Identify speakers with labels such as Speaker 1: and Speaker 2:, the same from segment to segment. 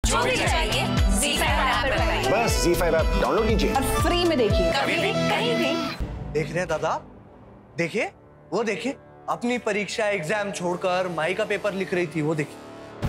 Speaker 1: जो भी चाहिए ZEE5 ऐप पर पाइए।
Speaker 2: बस ZEE5 ऐप डाउनलोड कीजिए
Speaker 1: और फ्री में देखिए, कभी भी कहीं भी।
Speaker 3: देख रहे हैं दादा, देखिए वो देखिए, अपनी परीक्षा एग्जाम छोड़कर माई का पेपर लिख रही थी, वो देखिए।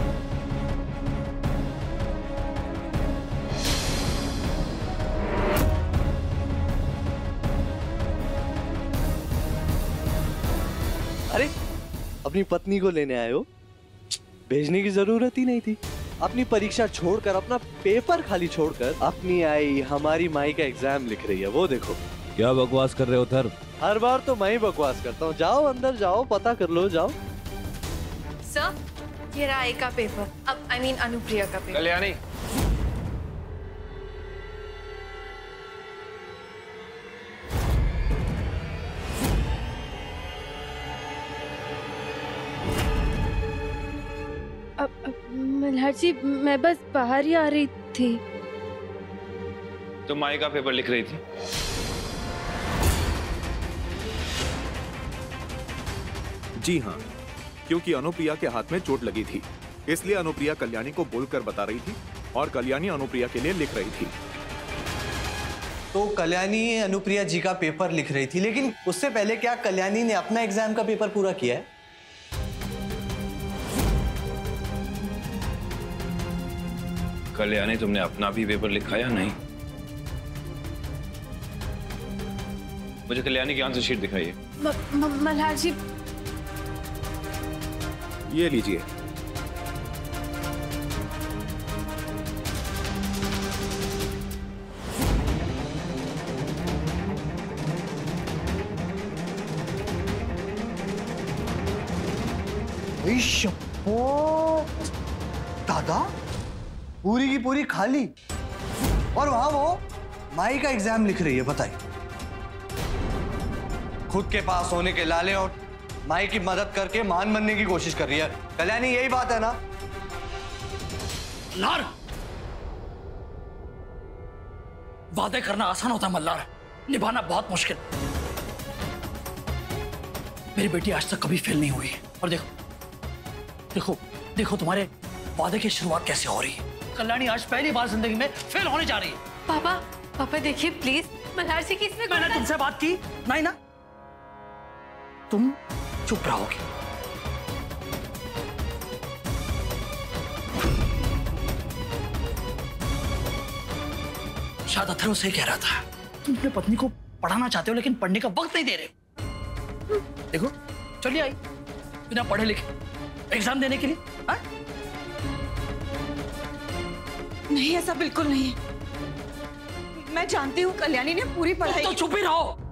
Speaker 3: अरे अपनी पत्नी को लेने आए हो? भेजने की जरूरत ही नहीं थी। अपनी परीक्षा छोड़कर, अपना पेपर खाली छोड़कर अपनी आई हमारी माई का एग्जाम लिख रही है, वो देखो।
Speaker 4: क्या बकवास कर रहे हो थर?
Speaker 3: हर बार तो मैं ही बकवास करता हूँ। जाओ अंदर जाओ, पता कर लो, जाओ।
Speaker 5: सर, ये रहा आई का पेपर, अब I mean अनुप्रिया का पेपर।
Speaker 6: कल्याणी,
Speaker 5: मल्हार जी, मैं बस बाहर ही आ रही थी।
Speaker 6: तुम माई का पेपर लिख रही थी?
Speaker 7: जी हाँ, क्योंकि अनुप्रिया के हाथ में चोट लगी थी, इसलिए अनुप्रिया कल्याणी को बोलकर बता रही थी और कल्याणी अनुप्रिया के लिए लिख रही थी।
Speaker 3: तो कल्याणी अनुप्रिया जी का पेपर लिख रही थी, लेकिन उससे पहले क्या कल्याणी ने अपना एग्जाम का पेपर पूरा किया है?
Speaker 6: कल्याणी, तुमने अपना भी पेपर लिखा या नहीं? मुझे कल्याणी की आंसर शीट दिखाइए।
Speaker 5: मल्हार जी,
Speaker 7: ये लीजिए।
Speaker 3: दादा, पूरी की पूरी खाली, और वहां वो माई का एग्जाम लिख रही है। बताइए, खुद के पास होने के लाले और माई की मदद करके मान बनने की कोशिश कर रही है। कल्याणी, यही बात है ना?
Speaker 8: मल्हार, वादे करना आसान होता है मल्हार, निभाना बहुत मुश्किल। मेरी बेटी आज तक कभी फेल नहीं हुई, और देखो देखो देखो तुम्हारे वादे की शुरुआत कैसे हो रही है। कल्याणी आज पहली बार जिंदगी में फेल होने जा रही है।
Speaker 5: पापा, पापा देखिए प्लीज, मल्हार जी की इसमें
Speaker 8: मैंने तुमसे बात की नहीं ना? तुम चुप रहोगे। शायद अथर्व सही कह रहा था, तुम अपनी पत्नी को पढ़ाना चाहते हो लेकिन पढ़ने का वक्त नहीं दे रहे। देखो, चलिए आई बिना पढ़े लिखे एग्जाम देने के लिए। हा?
Speaker 1: नहीं, ऐसा बिल्कुल नहीं है। मैं जानती हूँ कल्याणी ने पूरी पढ़ाई।
Speaker 8: तो चुप ही रहो।